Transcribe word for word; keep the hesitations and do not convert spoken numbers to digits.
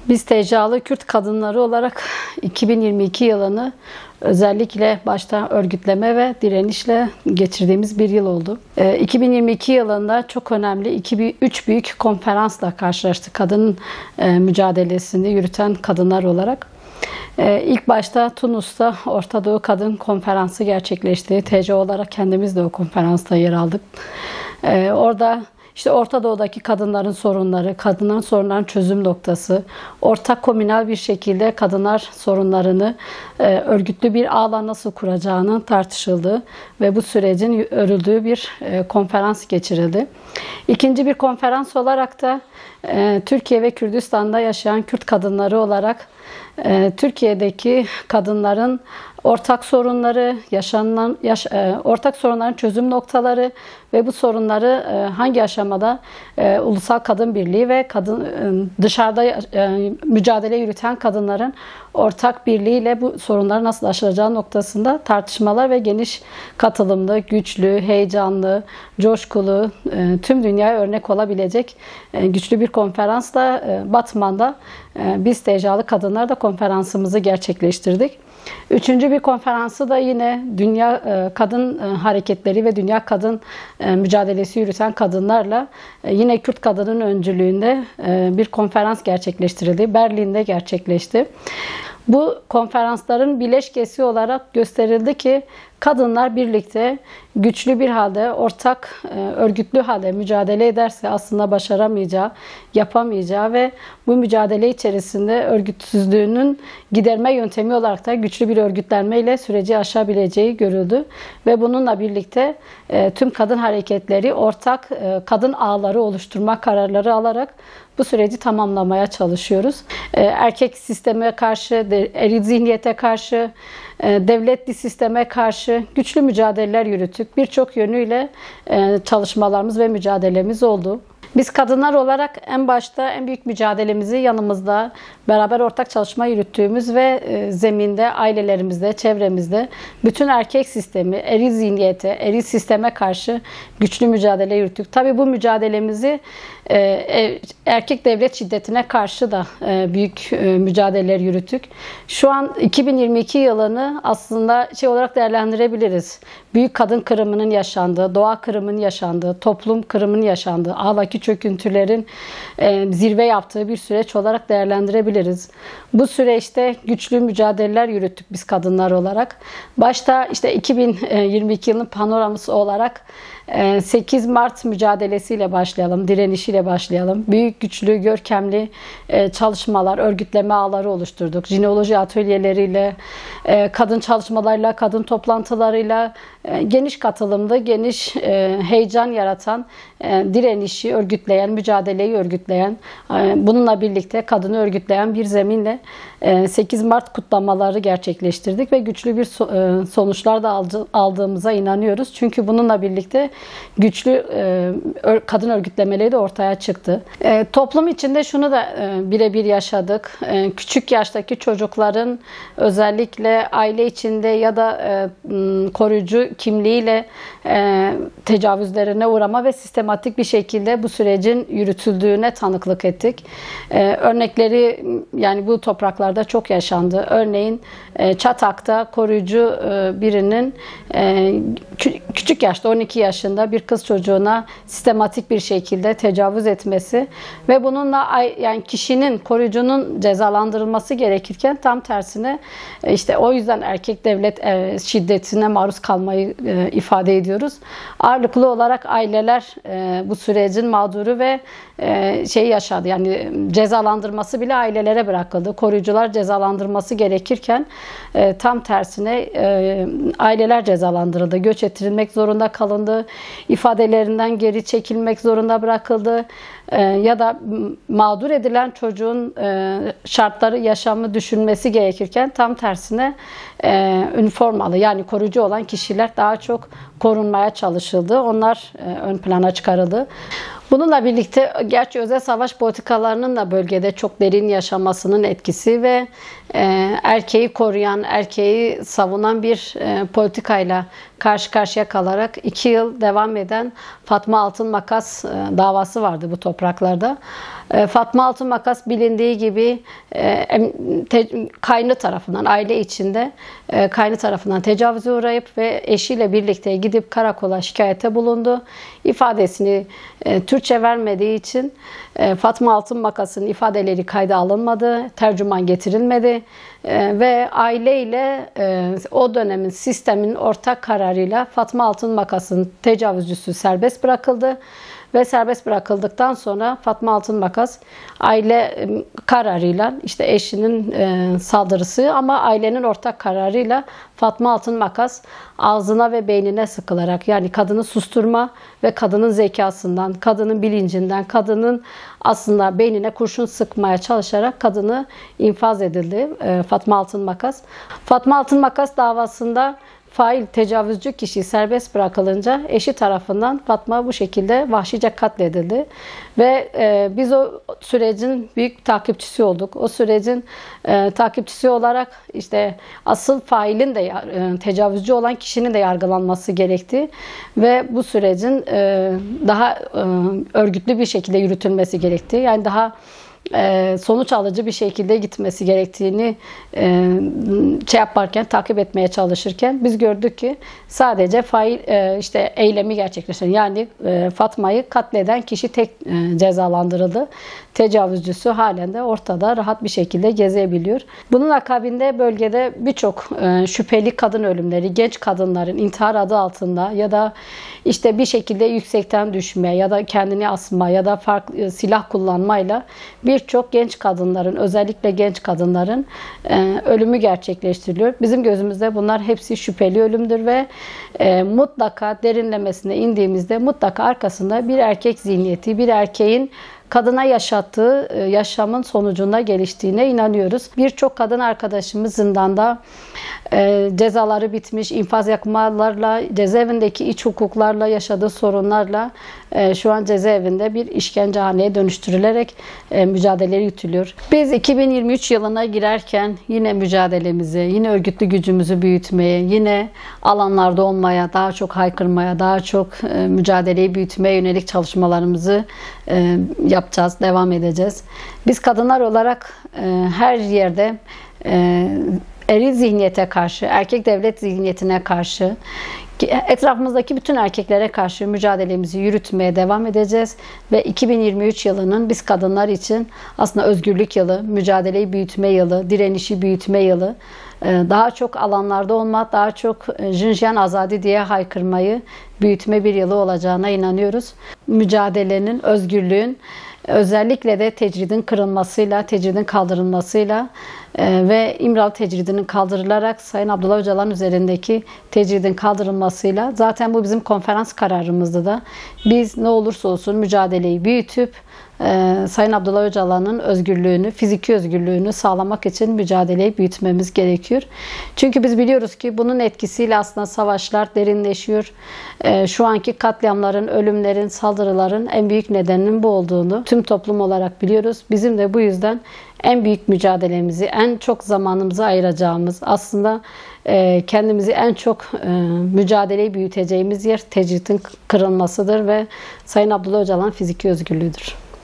Biz T C A'lı Kürt kadınları olarak iki bin yirmi iki yılını özellikle başta örgütleme ve direnişle geçirdiğimiz bir yıl oldu. iki bin yirmi iki yılında çok önemli üç büyük konferansla karşılaştık kadın mücadelesini yürüten kadınlar olarak. İlk başta Tunus'ta Orta Doğu Kadın Konferansı gerçekleşti. T C A olarak kendimiz de o konferansta yer aldık. Orada İşte Orta Doğu'daki kadınların sorunları, kadınların sorunlarının çözüm noktası, ortak komünal bir şekilde kadınlar sorunlarını e, örgütlü bir ağla nasıl kuracağının tartışıldığı ve bu sürecin örüldüğü bir e, konferans geçirildi. İkinci bir konferans olarak da e, Türkiye ve Kürdistan'da yaşayan Kürt kadınları olarak e, Türkiye'deki kadınların ortak sorunları, yaşanılan yaş, e, ortak sorunların çözüm noktaları ve bu sorunları e, hangi aşamada e, Ulusal Kadın Birliği ve kadın e, dışarıda e, mücadele yürüten kadınların ortak birliğiyle bu sorunları nasıl aşılacağı noktasında tartışmalar ve geniş katılımlı, güçlü, heyecanlı, coşkulu, e, tüm dünyaya örnek olabilecek e, güçlü bir konferansla e, Batman'da e, biz T C A'lı kadınlar da konferansımızı gerçekleştirdik. Üçüncü bir konferansı da yine Dünya Kadın Hareketleri ve Dünya Kadın Mücadelesi yürüten kadınlarla yine Kürt kadının öncülüğünde bir konferans gerçekleştirildi. Berlin'de gerçekleşti. Bu konferansların bileşkesi olarak gösterildi ki kadınlar birlikte güçlü bir halde, ortak, örgütlü halde mücadele ederse aslında başaramayacağı, yapamayacağı ve bu mücadele içerisinde örgütsüzlüğünün giderme yöntemi olarak da güçlü bir örgütlenmeyle süreci aşabileceği görüldü. Ve bununla birlikte tüm kadın hareketleri ortak kadın ağları oluşturma kararları alarak bu süreci tamamlamaya çalışıyoruz. Erkek sisteme karşı, eril zihniyete karşı, devletli sisteme karşı güçlü mücadeleler yürüttük. Birçok yönüyle çalışmalarımız ve mücadelemiz oldu. Biz kadınlar olarak en başta en büyük mücadelemizi yanımızda beraber ortak çalışma yürüttüğümüz ve zeminde, ailelerimizde, çevremizde bütün erkek sistemi, eril zihniyete, eril sisteme karşı güçlü mücadele yürüttük. Tabii bu mücadelemizi erkek devlet şiddetine karşı da büyük mücadeleler yürüttük. Şu an iki bin yirmi iki yılını aslında şey olarak değerlendirebiliriz. Büyük kadın kırımının yaşandığı, doğa kırımının yaşandığı, toplum kırımının yaşandığı, ahlaki çöküntülerin zirve yaptığı bir süreç olarak değerlendirebiliriz. Bu süreçte güçlü mücadeleler yürüttük biz kadınlar olarak. Başta işte iki bin yirmi iki yılının panoraması olarak sekiz Mart mücadelesiyle başlayalım, direnişiyle başlayalım. Büyük, güçlü, görkemli çalışmalar, örgütleme ağları oluşturduk. Jineoloji atölyeleriyle, kadın çalışmalarıyla, kadın toplantılarıyla geniş katılımda, geniş heyecan yaratan, direnişi örgütleyen, mücadeleyi örgütleyen, bununla birlikte kadını örgütleyen bir zeminle sekiz Mart kutlamaları gerçekleştirdik ve güçlü bir sonuçlar da aldığımıza inanıyoruz. Çünkü bununla birlikte güçlü kadın örgütlemeleri de ortaya çıktı. Toplum içinde şunu da birebir yaşadık. Küçük yaştaki çocukların özellikle aile içinde ya da koruyucu kimliğiyle tecavüzlerine uğrama ve sistematik bir şekilde bu sürecin yürütüldüğüne tanıklık ettik. Örnekleri yani bu topraklarda çok yaşandı. Örneğin Çatak'ta koruyucu birinin küçük yaşta on iki yaşında bir kız çocuğuna sistematik bir şekilde tecavüz etmesi ve bununla yani kişinin, koruyucunun cezalandırılması gerekirken tam tersine işte o yüzden erkek devlet şiddetine maruz kalmayı ifade ediyoruz. Ağırlıklı olarak aileler bu sürecin mağduru ve şey yaşadı. Yani cezalandırması bile ailelere bırakıldı. Koruyucular cezalandırması gerekirken tam tersine aileler cezalandırıldı. Göç ettirilmek zorunda kalındı. İfadelerinden geri çekilmek zorunda bırakıldı. Ya da mağdur edilen çocuğun şartları, yaşamı düşünmesi gerekirken tam tersine üniformalı yani koruyucu olan kişiler daha çok korunmaya çalışıldı. Onlar ön plana çıkarıldı. Bununla birlikte gerçi özel savaş politikalarının da bölgede çok derin yaşamasının etkisi ve e, erkeği koruyan, erkeği savunan bir e, politikayla karşı karşıya kalarak iki yıl devam eden Fatma Altın Makas e, davası vardı bu topraklarda. E, Fatma Altınmakas bilindiği gibi e, te, kaynı tarafından, aile içinde e, kaynı tarafından tecavüze uğrayıp ve eşiyle birlikte gidip karakola şikayete bulundu. İfadesini e, Türkçe vermediği için e, Fatma Altınmakas'ın ifadeleri kayda alınmadı, tercüman getirilmedi e, ve aileyle e, o dönemin sistemin ortak kararıyla Fatma Altınmakas'ın tecavüzcüsü serbest bırakıldı. Ve serbest bırakıldıktan sonra Fatma Altınmakas aile kararıyla, işte eşinin e, saldırısı ama ailenin ortak kararıyla Fatma Altınmakas ağzına ve beynine sıkılarak, yani kadını susturma ve kadının zekasından, kadının bilincinden, kadının aslında beynine kurşun sıkmaya çalışarak kadını infaz edildi e, Fatma Altınmakas. Fatma Altınmakas davasında fail tecavüzcü kişi serbest bırakılınca eşi tarafından Fatma bu şekilde vahşice katledildi. Ve e, biz o sürecin büyük takipçisi olduk. O sürecin e, takipçisi olarak işte asıl failin de e, tecavüzcü olan kişinin de yargılanması gerekti. Ve bu sürecin e, daha e, örgütlü bir şekilde yürütülmesi gerekti. Yani daha sonuç alıcı bir şekilde gitmesi gerektiğini şey yaparken, takip etmeye çalışırken biz gördük ki sadece fail işte eylemi gerçekleştiren, yani Fatma'yı katleden kişi tek cezalandırıldı. Tecavüzcüsü halen de ortada rahat bir şekilde gezebiliyor. Bunun akabinde bölgede birçok şüpheli kadın ölümleri, genç kadınların intihar adı altında ya da işte bir şekilde yüksekten düşme ya da kendini asma ya da farklı silah kullanmayla birçok genç kadınların, özellikle genç kadınların ölümü gerçekleştiriliyor. Bizim gözümüzde bunlar hepsi şüpheli ölümdür ve mutlaka derinlemesine indiğimizde mutlaka arkasında bir erkek zihniyeti, bir erkeğin kadına yaşattığı yaşamın sonucunda geliştiğine inanıyoruz. Birçok kadın arkadaşımız zindanda e, cezaları bitmiş, infaz yakmalarla, cezaevindeki iç hukuklarla, yaşadığı sorunlarla e, şu an cezaevinde bir işkencehaneye dönüştürülerek e, mücadele yürütülüyor. Biz iki bin yirmi üç yılına girerken yine mücadelemizi, yine örgütlü gücümüzü büyütmeye, yine alanlarda olmaya, daha çok haykırmaya, daha çok e, mücadeleyi büyütmeye yönelik çalışmalarımızı e, yapıyoruz. yapacağız, devam edeceğiz. Biz kadınlar olarak e, her yerde e, eril zihniyete karşı, erkek devlet zihniyetine karşı, etrafımızdaki bütün erkeklere karşı mücadelemizi yürütmeye devam edeceğiz. Ve iki bin yirmi üç yılının biz kadınlar için aslında özgürlük yılı, mücadeleyi büyütme yılı, direnişi büyütme yılı, daha çok alanlarda olma, daha çok Jinjiyan Azadi diye haykırmayı büyütme bir yılı olacağına inanıyoruz. Mücadelenin, özgürlüğün, özellikle de tecridin kırılmasıyla, tecridin kaldırılmasıyla e, ve İmralı tecridinin kaldırılarak Sayın Abdullah Öcalan üzerindeki tecridin kaldırılmasıyla, zaten bu bizim konferans kararımızdı da, biz ne olursa olsun mücadeleyi büyütüp e, Sayın Abdullah Öcalan'ın özgürlüğünü, fiziki özgürlüğünü sağlamak için mücadeleyi büyütmemiz gerekiyor. Çünkü biz biliyoruz ki bunun etkisiyle aslında savaşlar derinleşiyor. E, şu anki katliamların, ölümlerin, saldırıların en büyük nedeninin bu olduğunu tüm toplum olarak biliyoruz. Bizim de bu yüzden en büyük mücadelemizi, en çok zamanımızı ayıracağımız, aslında kendimizi en çok mücadeleyi büyüteceğimiz yer tecridin kırılmasıdır ve Sayın Abdullah Öcalan fiziki özgürlüğüdür.